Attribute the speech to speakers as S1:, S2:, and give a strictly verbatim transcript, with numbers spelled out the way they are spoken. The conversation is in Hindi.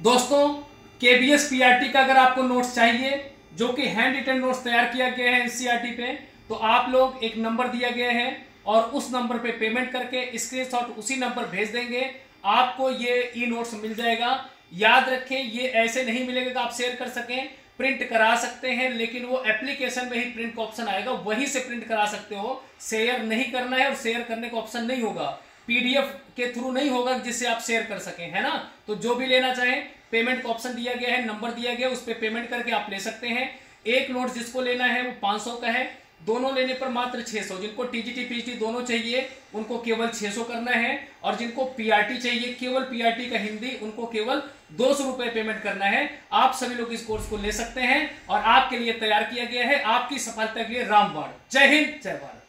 S1: दोस्तों, केबीएस पीआरटी का अगर आपको नोट्स चाहिए जो कि हैंड रिटन नोट्स तैयार किया गया है एनसीईआरटी पे, तो आप लोग एक नंबर दिया गया है और उस नंबर पे पेमेंट करके स्क्रीनशॉट उसी नंबर भेज देंगे, आपको ये ई नोट्स मिल जाएगा। याद रखें, ये ऐसे नहीं मिलेगा कि आप शेयर कर सकें, प्रिंट करा सकते हैं, लेकिन वो एप्लीकेशन में ही प्रिंट का ऑप्शन आएगा, वहीं से प्रिंट करा सकते हो। शेयर नहीं करना है और शेयर करने का ऑप्शन नहीं होगा, पीडीएफ के थ्रू नहीं होगा जिससे आप शेयर कर सकें, है ना। तो जो भी लेना चाहें, पेमेंट का ऑप्शन दिया गया है, नंबर दिया गया है, उस पर पेमेंट करके आप ले सकते हैं। एक नोट जिसको लेना है वो पांच सौ का है, दोनों लेने पर मात्र छह सौ। जिनको टीजीटी पीजीटी दोनों चाहिए उनको केवल छह सौ करना है, और जिनको पीआरटी चाहिए केवल पीआरटी का हिंदी, उनको केवल दो सौ रुपए पेमेंट करना है। आप सभी लोग इस कोर्स को ले सकते हैं और आपके लिए तैयार किया गया है, आपकी सफलता के लिए रामबाण। जय हिंद, जय भारत।